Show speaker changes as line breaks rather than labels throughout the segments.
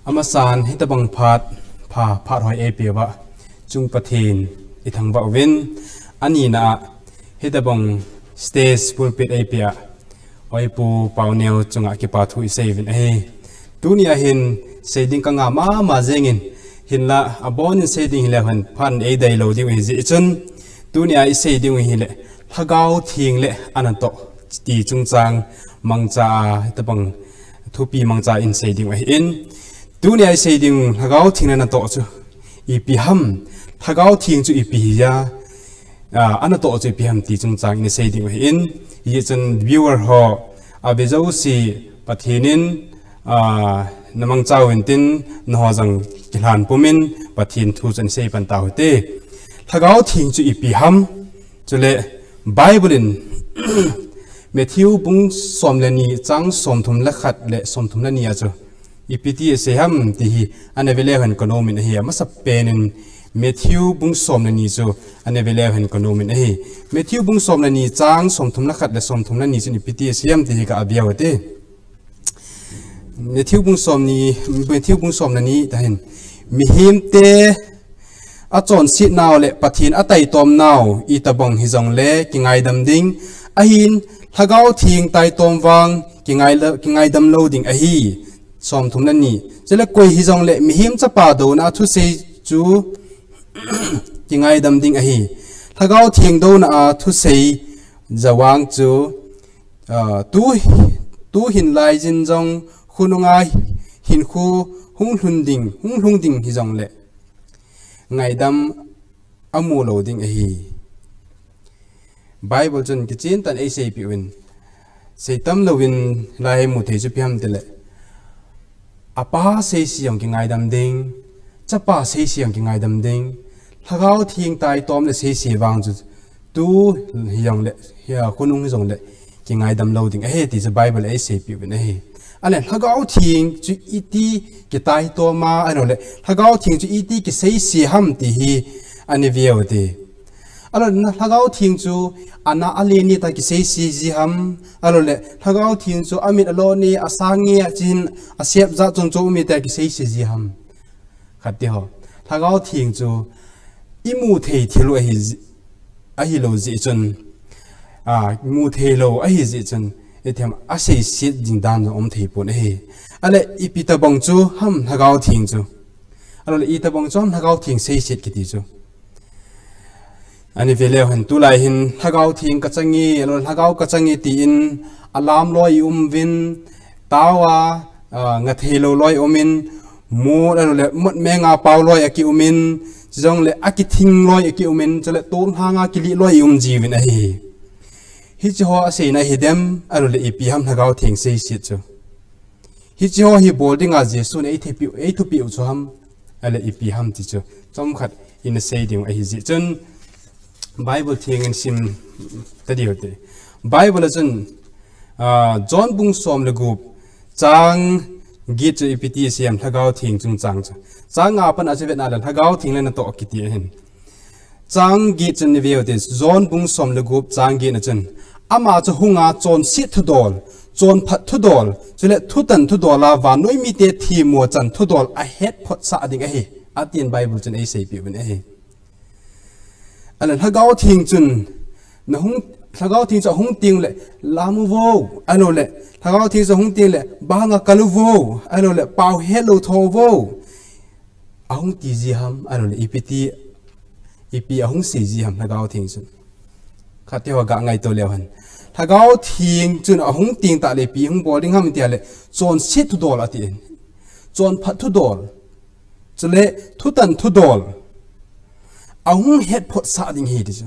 amasan hitabang phat hoi ap ba chung pathin ithang ba win ani na hitabang stage pulpit ap oi pu pawneu chunga ki pa thui sevin dunia hin seding ka nga ma jengin hin la abon seding le han phan e dai lo di wi ji chun dunia I seding wi le thagau thing le anan to ti chung chang mangcha hitabang thupi mangcha in seding wi in dunia seding thagau thing na to chu ipi ham thagau thing chu ipi ya ana to chu ipi ham ti chung chang in seding wi in ye chun viewer ho abezo si pathinin namang chawin tin no jang kilan pumin pathin thu chan sei pan taw te thagau thing chu ipi ham chule bible in Matthew bung somlani chang somthum la khat le somthum la nia chu ipiti se ham ti hi anevele han konomin hi amasa penin Matthew bung somlani chu anevele han konomin hi Matthew bung somlani chang somthum la khat le somthum la ni chu ipiti se ham ti hi ka abiawate Matthew bung somlani ta hin mi him te a chon sit naw le pathin atai tom naw I tabong hi jong le kingai dam ding a hin thagau thing tai tom wang kingai dam loading a hi som thum na ni chele koi hi jong le mi him chapa do na thu sei chu kingai dam ding a hi thagau thing do na thu sei zawang chu tu hin lai jin jong khununga hin khu hung hlunding hi jong le ngai dam amu loading a hi bible chun ki chin tan ai sei pi win sei tam lowin lai mu the chu piam tele apa sei siam ki ngai dam ding chapa sei siam ki ngai dam ding thagau thing tai tom le sei si wang chu tu hi jong le ya khunung hi jong le ki ngai dam loading a he ti chu bible ai sei pi win a hi ale thagau thing chu iti ki tai to ma ano le thagau thing chu iti ki sei si ham ti hi ani viau ti alo thagau thing chu ana aleni ta ki sei si ji ham alo le thagau thing chu amit alo ni asangi chin asep za chon chu mi ta ki sei si ji ham khati ho thagau thing chu imu thei thilu a hi lo ji chun mu thei lo a hi ji chun ethem asei sit jing dan om thei pon he ale ipita bong chu ham thagau thing chu ale ita bong chu ham thagau thing sei sit ki ti chu ani vele han tu lai hin thagau thing ka changi alo thagau ka changi ti in alam loi vin tawa nga thelo loi omin mu alo le mot menga paw loi aki umin jong le aki thing loi aki umin chale ton hanga kili loi jiwin a hi hi chi ho ase na hidem alo le ipi ham thagau thing sei sit chu hi chi ho hi boarding a jesu ne ei thu pi chu ham ale ipi ham ti chu chom khat in sei ding a hi ji chun bible thing in sim tadio te bible chun john bung som le gup chang git chu ipiti siam thagau thing chung chang chu chang a pan a che na la thagau thing le na to ki ti hin chang git chun ni veo te john bung som le gup chang gi na chun ama chu hunga chon sit thu dol chon phat thu dol chule thu tan thu dola wa noi mi te thi mo chan thu dol a het phot sa ding a hi atin bible chun ei sei pi ben a hi alan thagau thing chun na hung thagau thing cha hung ting le lamu vo alo le thagau thing cha hung ting le banga kalu vo alo le pau hello tho vo ahung ti ji ham alo le ipi ahung si ji ham thagau thing chun khati wa ga ngai to le han thagau thing chun ahung ting ta le pi hung boarding ham ti le chon sit thu dol ati chon phat thu dol chule thu tan thu dol ahung het phot sa ding hi ti chu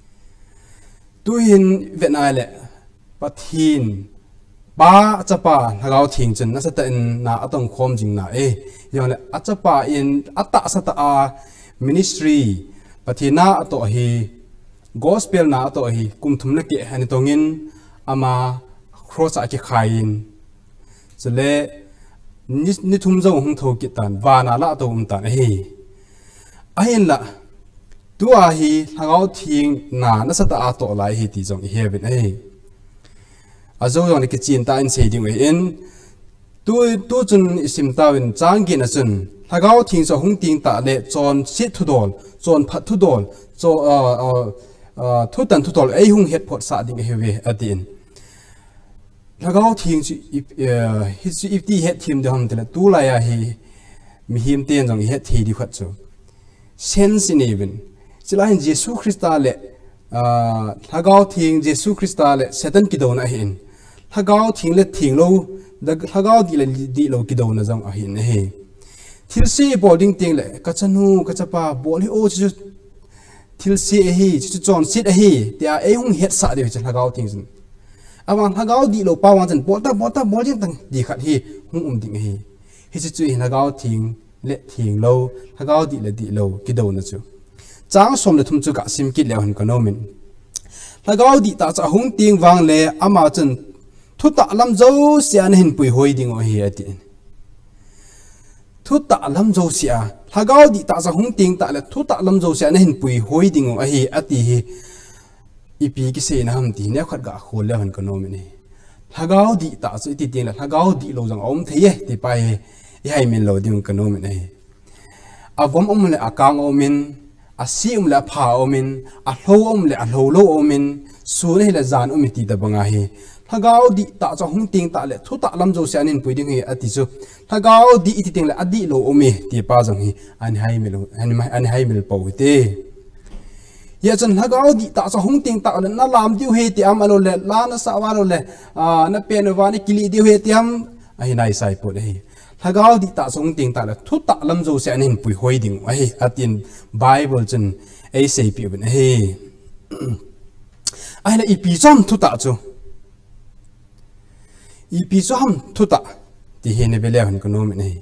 tu hin venai le pathin ba chapa thagau thing chun na sata in na atong khom jing na yong le achapa in ata sata a ministry pathina ato hi gospel na ato hi kumthum na ke hani tongin ama cross a ki khain chale ni thum zo hung tho ki tan wa na la to tan hi ahin la tua hi thagau thing na sata ato lai hi ti jong hi ben azo yong ki chin ta in sei ding in tu chun isim tawin changgi na chun hagau thing so hung ting ta le chon sit thu dol chon phat thu dol cho thu tan thu dol ei hung het phot sa ding hewe atin hagau thing chi if ti het thim de ham de tu la ya hi mi him ten jong het thi di khat chu sense in even chila hin Jesus Christa le hagau thing Jesus Christa le satan ki do na hin hagau thing le thing lo da hagau di lo ki do na jong a hin he thilsi boarding ting le kachanu kachapa bol hi o chu thilsi hi chu chon sit hi tia e hung het sa de chu hagau thing jin awang hagau di lo pa wang jan bol jing tang di khat hi hung ding hi chu hagau thing le thing lo hagau di lo ki do na chu chang som le thum chu ka sim ki le han konomin hagau di ta cha hung ting wang le ama chen thu ta lam zo sian hin pui hoi ding o hi ati thu ta lam zo sia hagau di ta cha hung ting ta le thu ta lam zo sian hin pui hoi ding o hi ati hi ipi ki se na ham ti ne khat ga khol le han konomin ni hagau di ta chu ti ting la hagau di lo jang om thei ti pai hai min lo ding konomin ni avom om le akang omin asim le pha omin a hlo le a lo omin su ne le zan omi ti da banga hi hagau di ta cha hung ting ta le thu ta lam zo sian in puiding hi ati chu hagau di iti ting le adi lo omi ti pa jong hi an hai mil po te ya chan hagau di ta cha hung ting ta le na lam diu he ti am alo le la na sa wa lo le na pen wa ni kili diu he ti am ai nai sai po le hi hagau di ta cha hung ting ta le thu ta lam zo sian in pui hoi ding ai atin bible chan ai sei pi ben he ai la ipi cham thu ta chu ipi so ham thuta ti hene bele han ko nom nei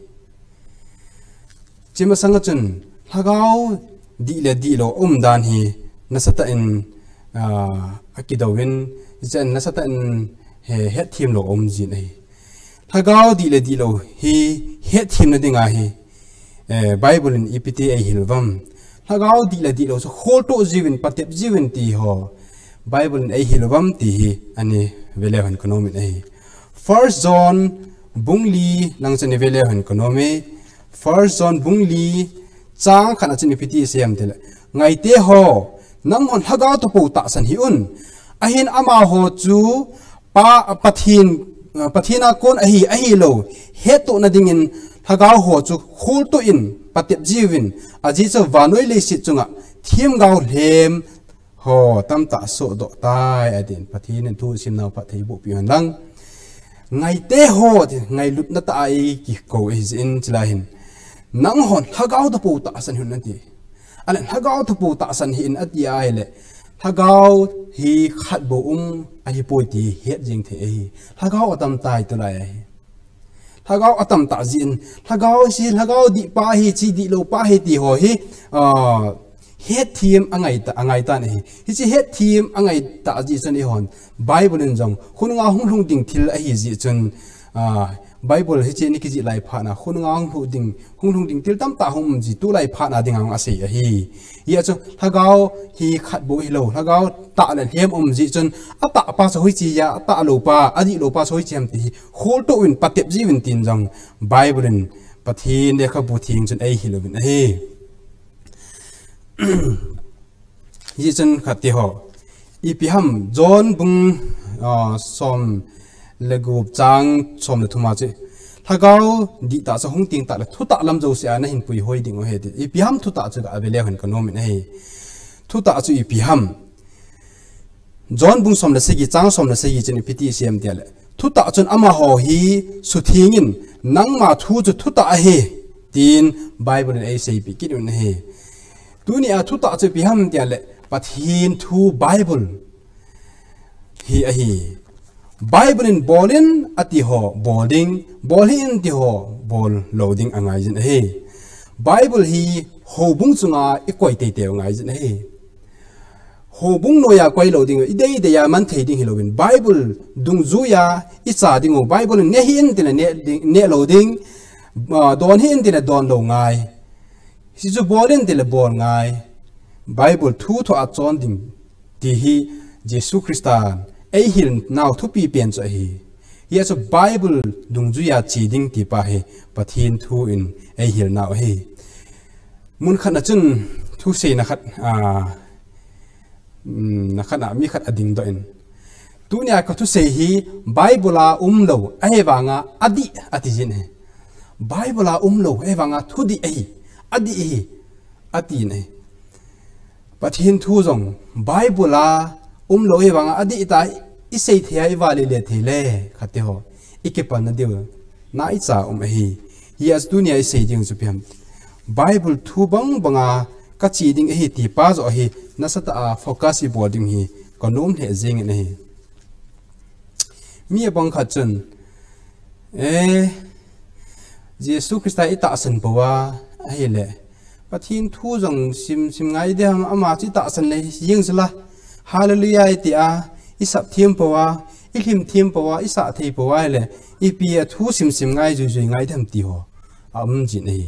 chima sanga chun hagau di lo dan hi nasata in akidawin jan nasata in het thim lo ji nei hagau di lo hi het thim na dinga hi bible in ipti a hilvam hagau di lo so hol to jiwin patep jiwin ti ho bible in a hilvam ti hi ani bele han ko nom nei First John bungli lang chani vele han konome First John bungli chang khana chani piti siam tel ngai te ho nang hon haga to po ta san hi un ahin ama ho chu pa pathina kon ahi lo he to na dingin haga ho chu khul to in patep jiwin aji cha vanoi le sit chunga thim gau hem ho tam ta so do tai adin pathin thu sim naw pa thei bu pi han lang ngai te ho ngai lut na ta ai ki ko is in chilahin nang hon hagau to pu ta san hun nanti ale hagau to pu ta san hin ati ai le hagau hi khat bo ai poi ti het jing the ai hagau atam tai to lai ai hagau atam ta jin hagau si hagau di pa hi chi di lo pa hi ti ho hi het thim angai ta nei hi chi het thim angai ta ji chani hon bible in jong khununga hunglung ding thil a hi ji chun bible hi chi ni ki ji lai pha na khununga hunglung ding til tam ta hum ji tu lai pha na ding ang a sei a hi ya chu hagau hi khat bo hi lo hagau ta le hem ji chun a ta pa so hi chi ya ta lo pa adi lo pa so hi chem ti hol to in patep ji win tin jong bible in pathin ne kha bu thing chun ai hi lo bin a hi yi chen khati ho ipiham John bung som legup chang som le thuma che hagau di ta sa hung ting ta le thu ta lam zo se ana hin pui hoi ding o he di ipiham thu ta chu ga avele han ka nom nei thu ta chu ipiham John bung som le se gi chang som le se gi chen piti cm de le thu ta chun ama ho hi su thingin nang ma thu chu thu ta a he tin bible ai sei pi ki ne he dunia thu ta chu biham tia le pathin thu bible hi a hi bible in bolin ati ho bolding bolin ti ho bol loading angai jin he bible hi hobung chunga ikoi te te ngai jin he hobung no ya koi loading idei de ya man thei ding hilowin bible dung zu ya icha ding bible ne hin tin ne loading don hin tin don lo ngai si chu bolen de le bol ngai bible thu tho a chon ding ti hi Jesus Christan ai hil naw thu pi pen cho hi ye so Bible dung ju ya chi ding ti pa he pathin thu in ei hil na he mun khat na chun thu se na khat na khat na mi khat ading do in tu nya ka thu se hi Bible a lo ai wanga adi ati jin he Bible a lo ai wanga thu di ei adi hi ati ne pathin thu jong Bible a lo ai wanga adi ta isei thia I vali le thile khate ho ikepan na deu na I cha hi yes dunia isei ding chu piam Bible thu bang banga ka chi ding hi ti pa zo hi na sata a focus I boarding hi konom he jing ne hi mi bang kha chun Jesu Christa ita san bawa hi le pathin thu jong sim ngai de ama chi ta san le ying zla hallelujah ti a isap thiam pawa ilim thiam pawa isa thei pawa le ipi a thu sim ngai ju ngai tham ti ho ji nei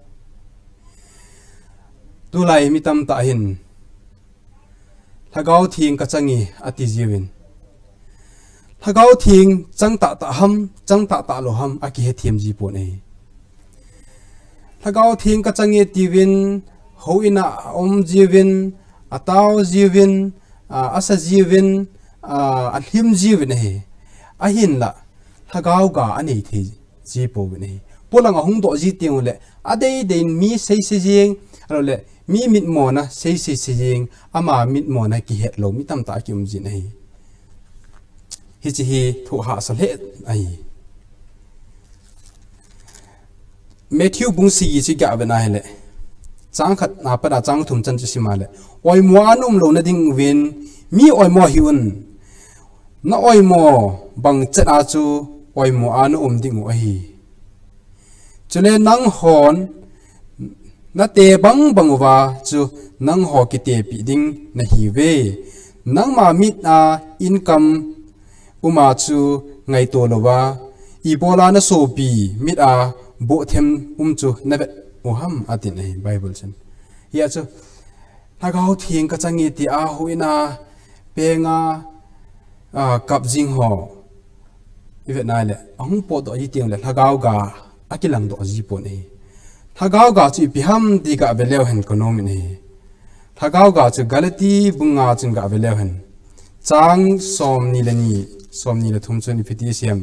tu lai mi tam ta hin thagau thing ka changi ati jiwin thagau thing chang ta lo ham aki he thiam ji po nei thagau thing ka changi tiwin hoina jiwin ataw jiwin asa jiwin alhim jiwin he ahin la thagau ga ani thi ji po ne polang hung do ji tiang le adei den mi sei se jing alo le mi mit mo na sei jing ama mit mo na ki het lo mi tam ta ki ji nei hi chi hi thu ha sa le ai Matthew bung si chi ga ba na hele chang khat na pa da chang thum chan chi sima le oi mo anum lo na ding win mi oi mo hiun na oi mo bang chat a chu oi mo anu ding o hi chule nang hon na te bang wa chu nang ho ki te pi ding na hi we nang ma mit a income uma chu ngai to lo wa I bola na so bi mit a bo them chu na bet o ham atin nei Bible chen ya chu thagau thing ka changi ti a huina penga kap jing ho ivet nai le ahung po do ji tiang le thagau ga akilang do ji po nei thagau ga chi biham ti ga belew hen konom nei thagau ga chu galati bunga chung ga belew hen chang som ni le thum chuni phiti siam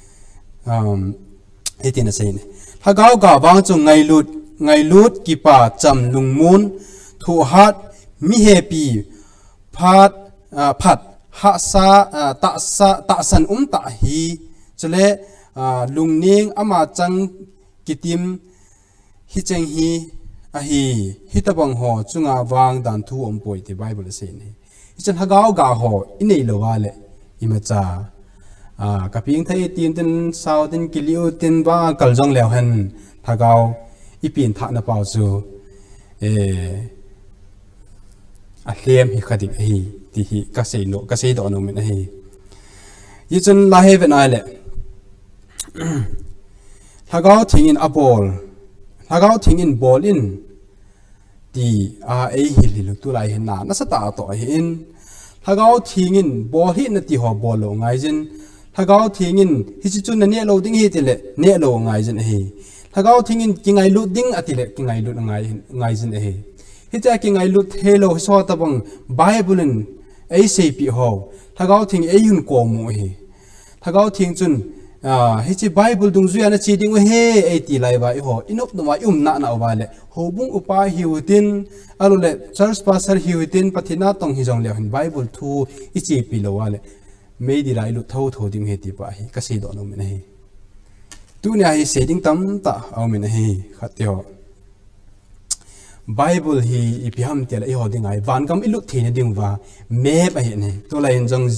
etina sein thagau ga bang chu ngai lut ki pa cham lungmun thu hat mi happy phat ha ta san ta hi chale lungning ama chang kitim hi chang hi a hi hitabang ho chunga wang dan thu poi ti Bible se ni ichan hagau ga ho inei lo wale imacha kaping thai tin tin sau tin kiliu tin ba kaljong lew han thagau ipin tha na pau chu a hlem hi khadik hi ti hi ka sei do no men hi yichun la heaven ale thagau thing in apol thagau thing in ball in ti a ei hi lu tu lai hin na sa ta to hi in thagau thing in ball hi na ti ho ball lo ngai jin thagau thing in hi chi chun na ne lo ding hi ti le ne lo ngai jin hi thagau thing in ki ngai lu ding ati le ki ngai lu ngai jin hi hita ki ngai lut hello so ta bang Bible in ai sei pi ho thagau thing ai yun ko mu hi thagau thing chun hi chi Bible dung zuya na chi ding he ai ti lai ba ho inop no ma na wa le ho bung upa hi utin alo le church pastor hi utin pathina tong hi jong le hin Bible thu I chi pi lo wa le me di lai lu tho ding he ti pa hi ka sei do no me hi tu nya hi sei ding tam ta au me hi khat ho Bible hi ipiham tel I hoding ai van kam ilu thine ding wa map ai ne to la in jong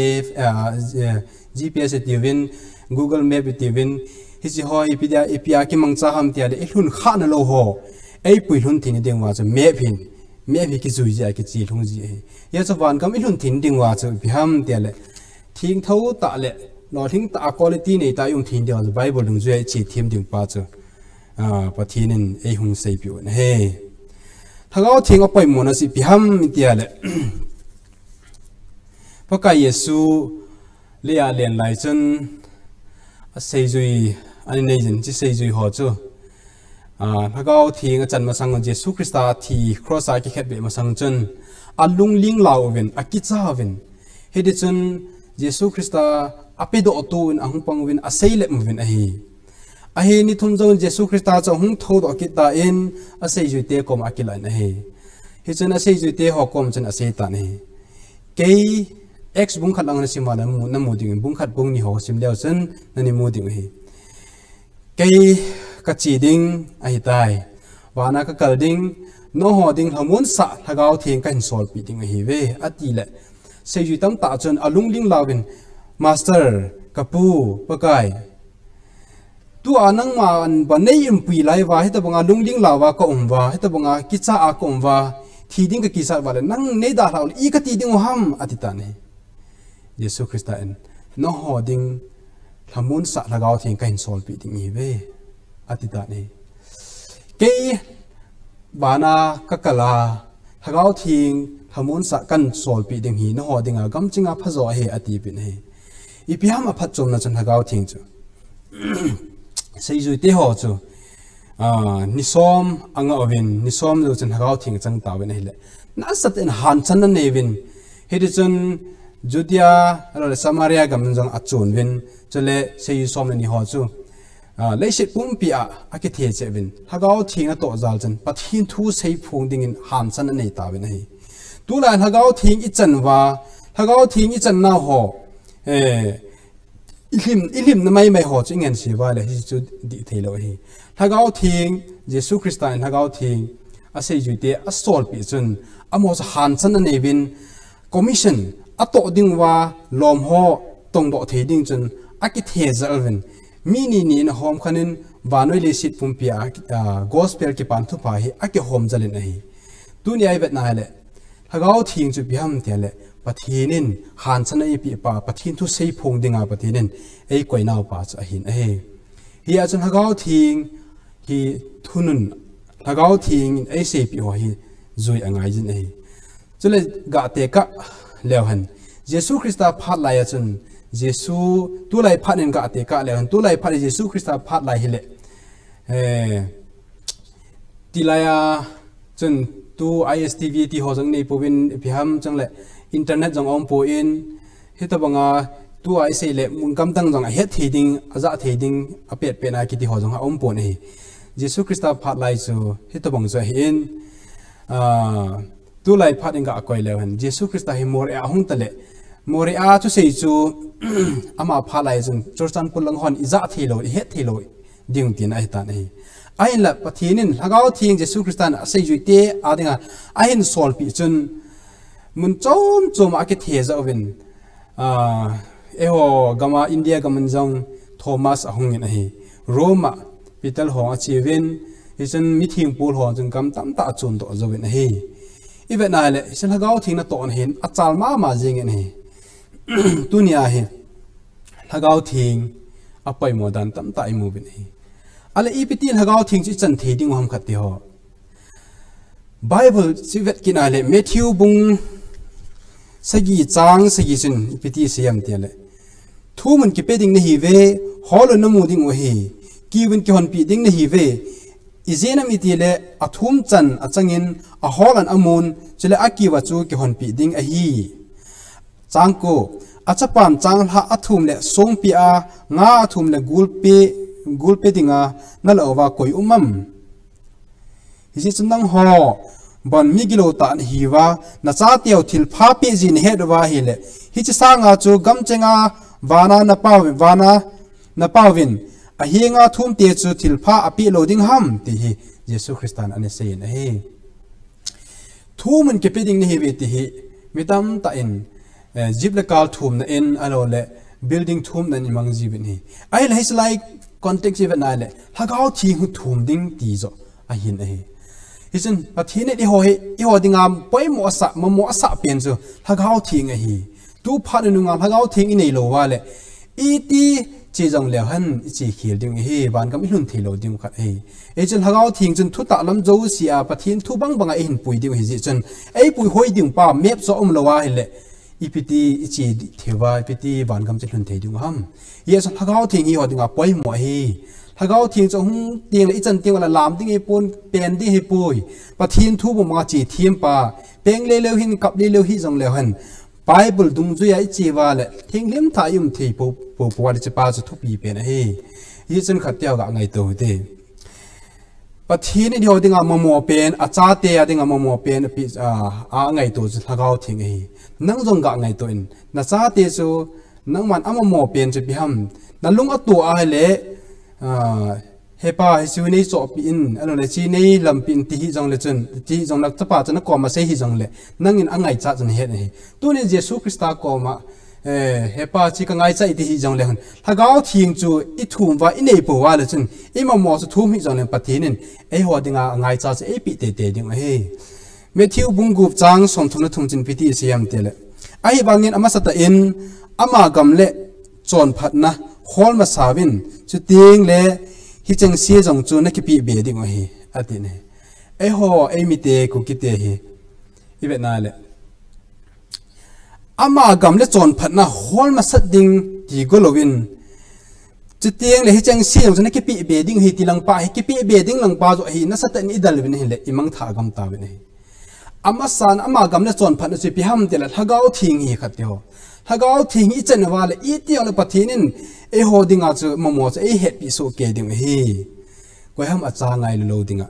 GPS tivin Google Map tivin hi chi hoi ipia ki mangcha ham tia de hlun kha na lo ho ai pui hlun thine ding wa cha map hi ki zui ja ki chi thung ji ya cha van kam ilun thin ding wa cha ipiham tel thing tho ta le no thing ta quality nei ta yung thin de Bible dung zui chi thim ding pa cha pathinin ei hung sei pi ne he thagau thing apai mona si piham tia le paka Yesu le a len lai chun xây duy anh này dân chỉ xây duy họ chứ hagao thì ngân chân mà sang ngân Jesus Christa thì cross ai khép bị mà sang chân lung ling lao vin akitsa vin hết chân Jesus Christa apedo tu in ahung pang vin asay lem vin ahi ni thun zon Jesus Christa cho hung thâu do kita in asay duy te kom akilai ahi hết chân asay duy te họ kom chân asay ta này cái X bung khát lang na simala na mo ding bung khát bung ni ho sim leo chân na ni mo ding hi cái chỉ ding ai tai và na cái ding nó ho ding hamun sa thagao thieng kan sol pi ding hi ve ati le se ju tam ta chon alung ling lawin master kapu pakai tu anang ma an banei im pi lai wa hita banga lung ling lawa ko umwa hita banga kicha a ko umwa thi ding ka kisa wala nang nei da haul I ka ti ding ham atita ne Jesus Christa en no ho ding hamun sa thagao thieng kan sol pi ding hi ve atita ne ke bana kakala hagao thing hamun sa kan sol pi ding hi no ho dinga gam chinga phazo he ati bin he ipi ham aphat chom na chan hagao thing chu sei zui te ho chu ni som anga ovin ni som lo chan hagao thing chang ta ben hele na sat en han chan na nevin he de chun Judea alo Samaria gam jang achun vin chole sei som ni ho chu lấy sự bún bịa cái thế chế bên hagao thiên to zal chân bắt hin thu sei phung ding in han san này ta bên này tu là hagao thiên ít chân và hagao thiên ít chân nào họ ilim na mai họ chứ nghe gì vậy là chú đi thấy rồi hagao thiên Jesus Christ hagao thiên xây dựng thế sol bị chân amo han san này bên commission to ding và lom họ tông độ thế ding chân cái thế zal bên mini ni na home khanin vanoi le sit pumpia gospel ki pan thu pa hi ake home jalin ahi tu ni ai vet na le hagao thing chu biham te le pathinin han chana I pi pa pathin thu sei phung dinga pathinin ei koinaw pa cha hin ahi hi a chun hagao thing hi thunun hagao thing ei sei pi ho hi zui angai jin ahi chule ga te ka lewhan Jesus Christa phat lai a chun Jesus tu lai phat nen ka te ka le tu lai phat Jesus Christa phat lai hi le tilaya chun tu ISTV ti ho jang nei povin phiham chang le internet jang om po in hita banga tu ai sei le mun kam tang jang a het thiding aza thiding apet pe na ki ti ho jang om po nei Jesus Christa phat lai chu hita bang zo hin tu lai phat nen ka koi le han Jesus Christa hi mor a hung tale Moria to say to ama palais Jordan Pulang Hon is that hilo, het hilo, ding tin I tani. I love Patinin, Hagao Ting, the Sukristan, say you day, adding a iron salt pigeon Munchom to market haze oven. Eho Gama India Gamanzong, Thomas Ahung in a Roma, Petal Hong, Chivin, is an meeting pool horns and come tam tatsun to Zovin a he. Even I let Hagao Ting at on him, at Salmama zing in he. Dunia he hagao thing apai modan tam tai mu bin hi ale ipitin hagao thing chi chan the ding hom khati ho Bible sivet kinale Matthew bung sagi chang sagi sin ipiti siam tele thu mun ki peding na hi ve hol na mu ding o hi kiwin ki hon pi ding na hi ve izena mi tele athum chan achangin a hol an amun chele akiwa chu ki hon pi ding a hi Changko achapam chang ha athum le song pi a nga athum le gulpe dinga nalowa koi umam hisi chandang ho bon migilo ta hiwa na cha tiao thil pha pi jin hedwa hi le hi chi sanga chu gamchenga wana na pawin a hinga thum te chu thil pha api loading ham ti hi Jesus Christan ane sein he thumun ke peding ni hi ve ti hi mitam ta in Jiblekal thum na in alole building thum na imang jibin hi ai le like context even ale hagao thi hu thum ding ti zo a hin hi isin pathine di ho dingam poi mo sa pen zo hagao thi nga hi tu phat nu ngam hagao thi nei lo wale iti chi jong le han chi khil ding hi ban kam ilun thi lo ding khat hi ejin hagao thing jun thu ta lam zo sia pathin thu bang banga hin pui ding hi ji chen ei pui hoi ding pa map zo lo wa hi le ipiti ichi thewa ipiti van kam chlun thei dung ham yes hagau thing hi hodinga poi mo hi hagau thing cho hung ting le ichan ting la lam ting e pon pen di hi poi pathin thu bo ma chi thiem pa peng le le hin kap le le hi jong le han bible dung zu ya ichi wa le thing lim tha yum thei po po wa chi pa chu thu pi pe na hi yi chen khat tia ga ngai to te pathin ni hodinga momo pen acha te adinga momo pen pi a ngai to chu hagau thing hi nang jong ga ngai to in na cha te chu nang man amamo pen che bi ham na lung atu a le hepa hisu nei so pi in ano le chi nei lam pin ti hi jong le chen ti jong nak chapa chen ko ma se hi jong le nang in angai cha chen he nei tu ne jesu krista ko ma hepa chi ka ngai cha ti hi jong le han hagau thing chu I thum wa I nei po wa le chen I ma mo chu thum hi jong le pathin ei ho dinga ngai cha e pi te te ding he Matthew bungup chang som thum na thum chin pi ti siam te le ai bangin ama sata in ama gam le chon phat na khol ma sawin chu ting le hi chang si jong chu na ki pi be ding hi ati ne e ho e mi te ku ki te hi I be na le ama gam le chon phat na khol ma sat ding ti golovin chu ting le hi chang si jong chu na ki pi be ding hi ti lang pa hi ki pi be ding lang pa zo hi na sat ni dal bin hi le imang tha gam ta bin hi ama san ama gam le chon phat na chu pi ham te la hagau thing hi khat te ho hagau thing I chen wa le I ti on pathinin e ho dinga chu momo chu e het pi so ke ding hi koi ham acha ngai lo dinga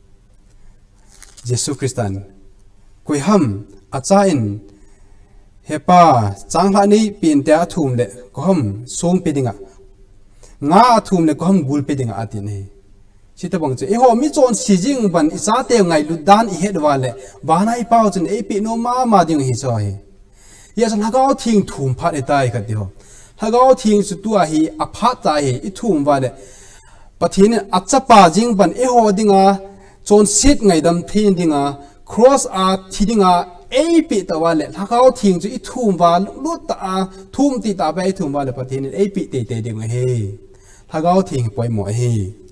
Jesu Christan koi ham acha in hepa chang la ni pin te athum le ko ham song pe dinga nga athum le ko ham bul pe dinga ati ne sita bang chu e ho mi chon si jing ban I cha te ngai lu dan I het wa le wa nai pau chen e pi no ma ding hi cho hi yes hagau thing thum phat e tai ka dio hagau thing su tu a hi a phat ta hi I thum wa le pathin achapa jing ban e ho dinga chon sit ngai dam thin dinga cross a thidinga e pi ta wa le hagau thing chu I thum wa lut ta a thum ti ta ba I thum wa le pathin e pi te te ding he hagau thing poi mo hi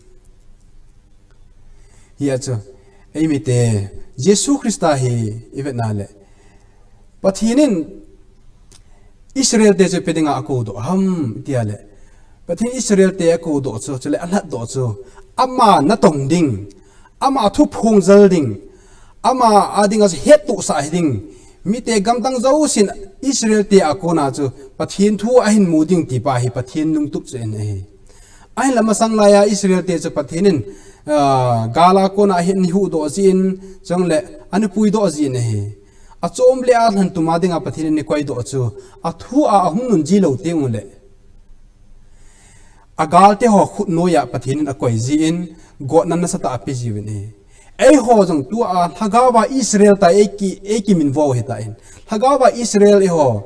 hi chu e mi te Jesu Christa hi ivet na le pathinin Israel te che pedinga ako do ham tiale pathin Israel te ako do chu chele alat do chu ama na tong ding ama thu phung zal ding ama adinga het tu sa ding mi te gam tang zo sin Israel te ako na chu pathin thu a hin mu ding ti pa hi pathin nung tuk chen he ai lama sang la ya Israel te chu pathinin gala ko na hin hu do zin chang le anu pui do zin he a chom le a han tuma dinga pathin ni koi do chu a thu a hung nun ji lo te ngu le a gal te ho khut no ya pathin a koi ji in go nan na sata api ji ne ei ho jong tu a thagawa Israel ta eki min vo he ta in thagawa Israel e ho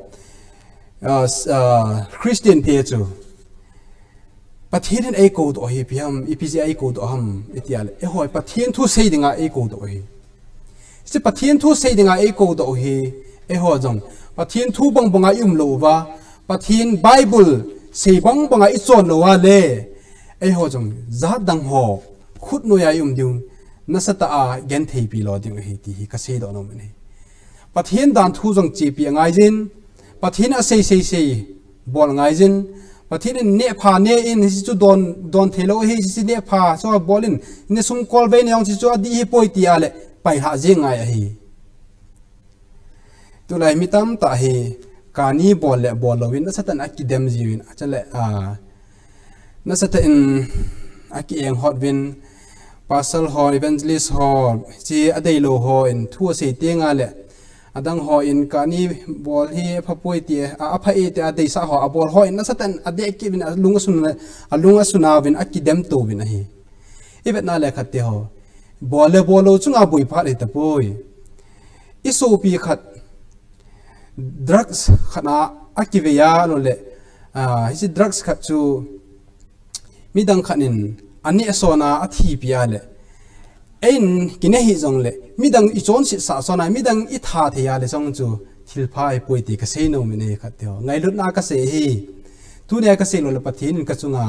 Christian te chu pathin e ko do hi piam ipji ai ko do ham etial e ho pathin thu sei dinga e ko do hi si pathin thu sei dinga e ko do hi e ho jong pathin thu bang banga lo wa pathin Bible sei bang banga I chon lo wa le e ho jong za dang ho khut no ya dung na sata a gen thei pi lo ding hi ti ka sei do no mane pathin dan thu jong chi pi ngai jin pathin a sei bol ngai jin pathin ne pha ne in hi chu don thelo hi si ne pha so bolin ne sum kol ve ne yong chi chu di hi poi ti ale pai ha je ngai hi tu lai mi tam ta hi kani bol le bol lowin na satan akidem jiwin achale na sata in aki eng hot win pasal ho evangelist ho chi adei lo ho in thu se tenga le adang ho in kani bol hi phapoi ti a pha e te adei sa ho a bol ho in na satan ade ki bin alunga suna win akidem to win hi ibet na le khatte ho bolo chunga bui pha le ta poi iso pi khat drugs khana akiveya lo le hi drugs khat chu midang khanin ani sona athi pia le ein kine hi jong le midang I chon si sa sona midang I tha theya le jong chu thilphai poiti ka sei no mine khatte ho ngai lut na ka se hi tu ne ka se lo le pathin ka chunga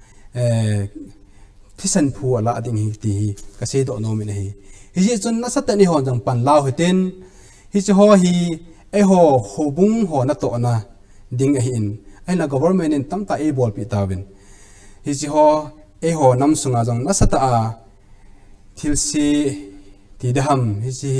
thisan phu ala ading hi ti ka se do no mine hi hi chon na satani ho jang pan lao hiten hi chu ho hi ai ho bung ho na to na ding a hin ai la government in tam ta e bol pi tawin hi chi ho ai ho nam sunga jong na sata a thil si ti daham hi chi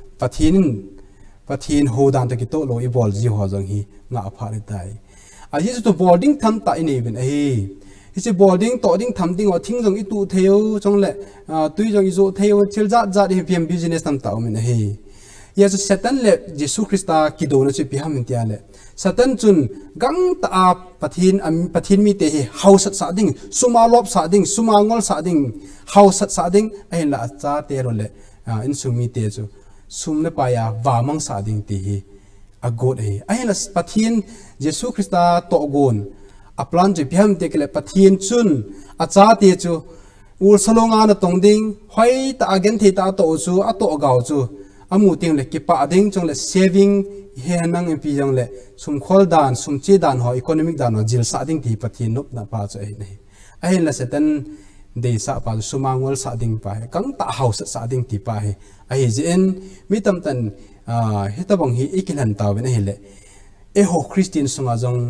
pathin ho dan ta ki to lo e bol ji ho jong hi nga pha le tai a hi chu to boarding tham ta in even a hi hi boarding to ding tham ding o thing jong i tu theo chong le tui jong i zo theo chil za hi pm business tam ta min hi ya chu satan le Jesus Christa ki do na chu pi ham tia le satan chun gang ta pathin mi te hi house sa ding suma lop sa ding suma ngol sa ding house sa ding ai la cha te ro le in sumi te chu sum le pa ya wa mang sa ding ti hi a god hi ai la pathin Jesus Christa to gon a plan je piam te kele pathin chun a cha te chu ul salonga na tong ding hoi ta again the ta to chu a to gao chu amu ting le ki pa ding chong le saving he nang pi jong le sum khol dan sum chi dan ho economic dan ho jil sa ding ti pathin nop na pa chu ai nei ai la setan de sa pa sumangol sa ding pa kang ta house sa ding ti pa he ai jen mi tam tan heta bang hi ikilan ta we nei le e ho Christian sunga jong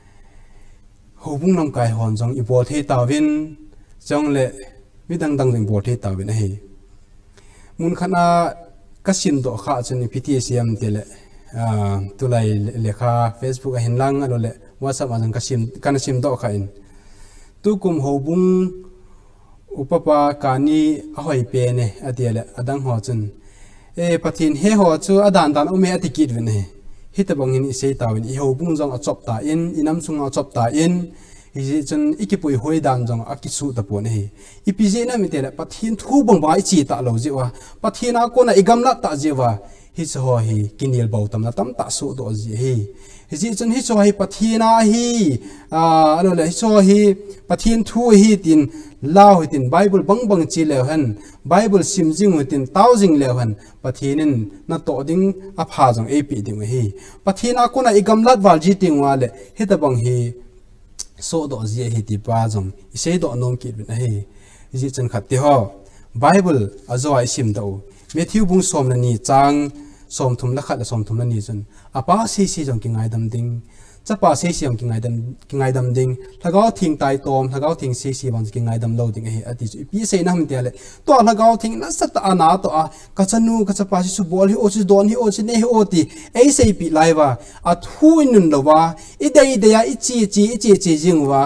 ho bung nam kai hon jong i bol the ta win jong le mi dang ding bol the ta we nei mun khana kasin do kha chani PTCM te le tulai lekha Facebook a hinlang alo le WhatsApp ang kasim do kha in tu kum ho bung upapa kani ahoi pe ne atiale adang ho chun e pathin he ho chu adan dan ome atikit wen he hitabang in sei tawin I ho bung jong a chop ta in inam chunga chop ta in hi chun ikipui hoi dan jong akisu ta pon he ipije na mitele pathin thu bang ba chi ta lo jiwa pathina ko na igamla ta jiwa hi cho hi kinil bautam na tam ta su do ji hi chun hi cho hi pathina hi alo le hi cho hi pathin thu hi tin lao hi tin bible bang chi le han bible sim jing hi tin thousand le han pathinin na to ding a pha jong ap ding hi pathina ko na igamlat wal ji ting wa le hi ta bang hi so do ji hi ti pa jong isei do nom ki bin hi chun khat ti ho bible azo ai sim do Matthew bung som na ni chang som thum la khat la som thum na ni chun apa si jong ki ngai dam ding chapa si jong ki ngai dam ding lagao thing tai tom lagao thing si bang ki ngai dam lo ding he ati chu pi sei na ham te le to lagao thing na sat ana to a ka chanu ka chapa si su bol hi o chi don hi o chi ne hi o ti ei sei pi lai wa a thu in lo wa I dei ya I chi jing wa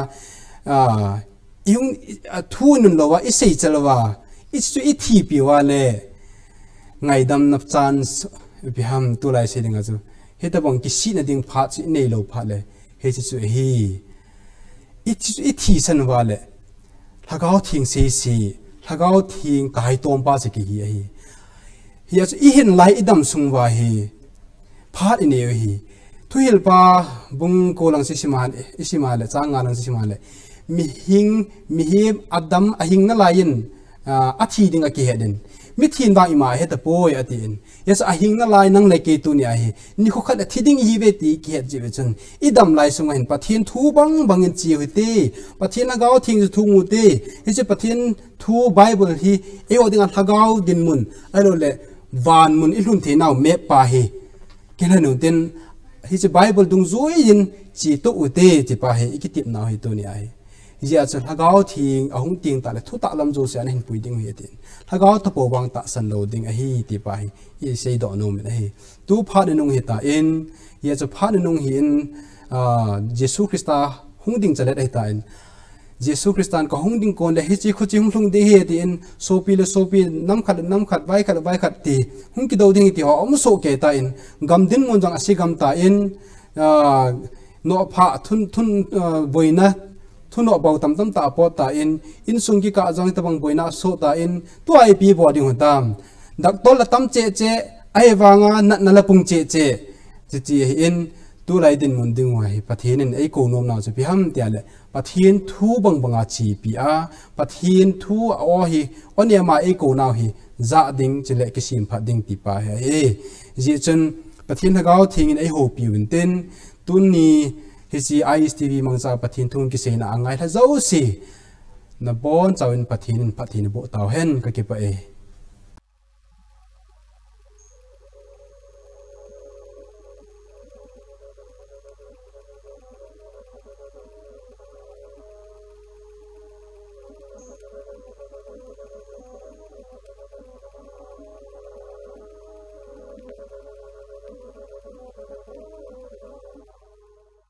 yung thu in lo wa I sei chal wa I chu I thi pi wa le ngai dam nap chan bi ham tu lai se ding a chu heta bang ki si na ding pha chi nei lo pha le he chi chu hi I thi san wa le lagao thing si lagao thing kai tom pa chi ki hi chu I hin lai idam sung wa hi pha I ne hi thu hil pa bung ko lang si sima le changa lang si sima le mi him adam ahing na lain athi ding a ki hedin mi thin ba ima he ta poi atin yes ahing na lai nang le ke tu ni a hi ni kho khat thiding hi ve ti ki het ji ve chun idam lai sunga hin pathin thu bang in chi hu te pathin na gao thing thu mu te hi che pathin thu bible hi e o ding a thagau din mun alo le van mun I hlun the naw me pa hi kela nu ten hi che bible dung zui in chi to u te chi pa hi ki tip naw hi tu ni ai ya chu lagao thing ahung ting ta le thu ta lam jo se an hin pui ding hi tin lagao ta po wang ta san lo ding a hi ti pa hi I sei do no me hi tu pha de nong hi ta in ya chu pha de nong hi in Jesus Christa hung ding chale dai ta in Jesus Christan ko hung ding kon le hi chi khu chi hung lung de he ti in sopi nam khat vai khat ti hung ki do ding ti ho om so ke ta in gam din mon jang asi gam ta in no pha thun boina thuno bau tam ta po ta in sung ki ka jang ta bang boina so ta in tu ai pi bo ding tam dak tol la tam che ai wanga na la pung che chi in tu lai din mun ding wa hi pathin in ai ko nom na chu pi ham tia le pathin thu banga chi pi a pathin thu o hi onia ma ai ko na hi za ding chile ki sim pha ding ti pa he ji chen pathin hagao thing in ai ho pi win ten tun ni hisi ISTV mangsa pathin thung ki seina angai tha zo si na bon chawin pathin bo taw hen ka ki pa